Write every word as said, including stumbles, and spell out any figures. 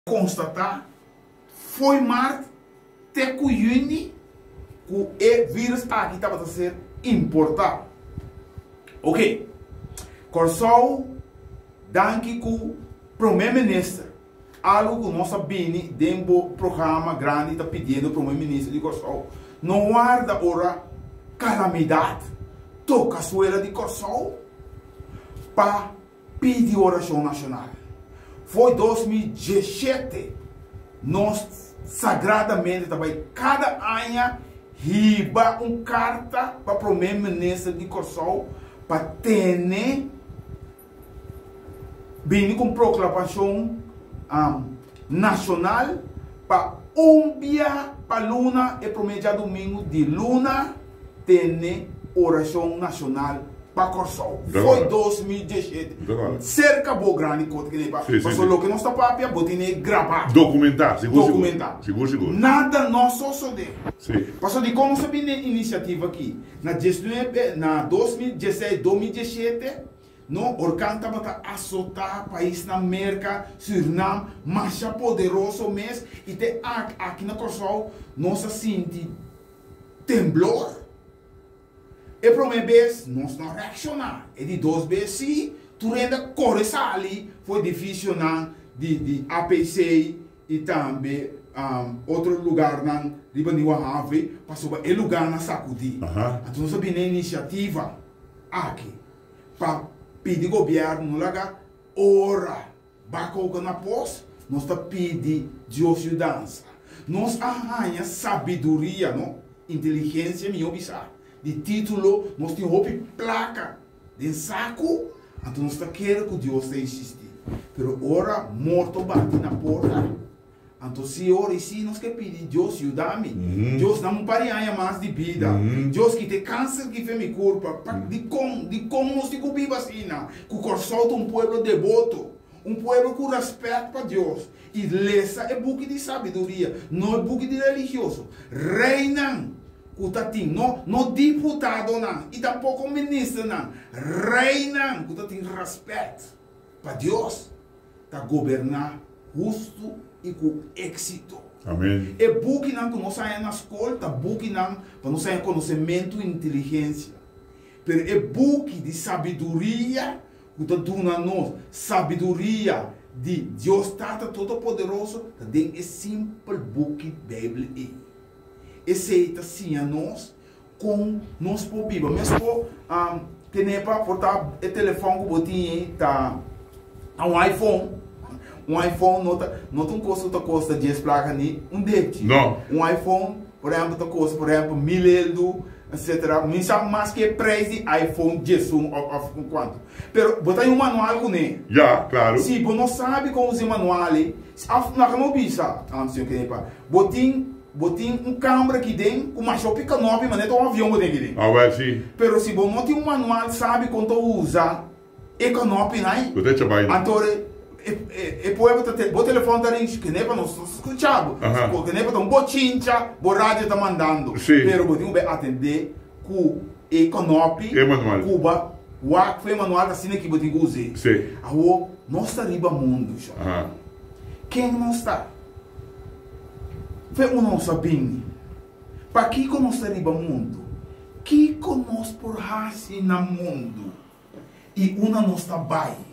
constatar foi mar te cuyuni que o vírus aqui estava a ser importado. Ok. Corsol, danke ku primeiro-ministro. Algo que nós sabemos dentro do programa grande está pedindo ao primeiro-ministro de Corsol. Não guarda ora calamidade. Toca a suela de Corsol para pedir oração nacional. Foi dois mil e dezessete, nós sagradamente também, cada ano, riba uma carta para o primeiro-ministro de Corsol para ter bem com proclamação um, nacional para um dia para Luna e primeiro domingo de Luna ter oração nacional para Corsol. Foi dois mil e dezessete. Cerca do grande coisa que nem para. Mas o que nós está papia, botine gravar. Documentar, seguro, Documentar. Seguro, seguro. Nada nós só só de. Sim. Passou de como sabe a iniciativa aqui. Na na dois mil e dezessete, dois mil e dezessete, no orcanta bata assotar país na América, Suriname, mais poderoso mês e te aqui na Corsol nós sente temblor. E para uma vez, nós não reaccionamos. E de duas vezes, sim, tu ainda corre ali. Foi difícil não, de, de A P C e também um, outro lugar não, de Baniwahave, passou para o lugar na Sacudi. Uh-huh. Então, nós sabemos a iniciativa aqui para pedir ao governo, lá, ora, bacoca na pós, nós está pedindo de ajudança. Nós arranhamos sabedoria, não? Inteligência, me observa. De título, nós temos uma placa de saco, então nós queremos que Deus esteja existindo. Pero ora, morto bate na porta. Então se ora e se nós queremos pedir, Deus ajuda-me. Mm-hmm. Deus não me pare mais de vida. Mm-hmm. Deus que tem câncer que fez minha culpa. Mm-hmm. De como, de como nós temos que vacina. Que o Corsol é um povo devoto. Um povo com respeito para Deus. E lessa é buque de sabedoria. Não é buque de religioso. Reinam. Não, não deputado não, e tampouco ministro não, rei não, que tem respeito para Deus, para governar justo e com êxito. Amém. É buque não que nós saímos na escola, é buque não para nós sair conhecimento e inteligência, mas é buque de sabedoria, que está dando a nós, sabedoria de Deus Tata Todo-Poderoso, tem é simples buque Bíblia. Aceita sim a nós com nós por Bíblia. Mas por um, ter para portar o telefone que botinha tá um iPhone, um iPhone não tá não tem custo outra costa dez placas nem um débito. Não. Um iPhone, por exemplo, tá custa por exemplo mil euros, etcétera. Não sabe mais que preço de iPhone dez um ou quanto. Pero botar um manual com ele. Já, claro. Se você não sabe como usar manual, não não bisa, antes que nem para botin botin um câmera aqui dentro, com uma shopping canopy, mas não é um avião dentro aqui dentro. Ah, ouais, sim. Pero se você não tem um manual, sabe quando usa e canopy, né? Você te vai. Então, e povo o telefone tá rindo, que nem para nós escuchar, que nem para um bochincha, o rádio tá mandando. Sim. Pero você tem que atender com e canopy, e manual. Cuba, o ar foi manual assim que você tem que usar. Sim. Aí, nós está riba mundo, Aham. Quem não está? Foi o nosso bem. Para que nós arriba mundo? Que nós por raça no mundo? E uma nossa bai.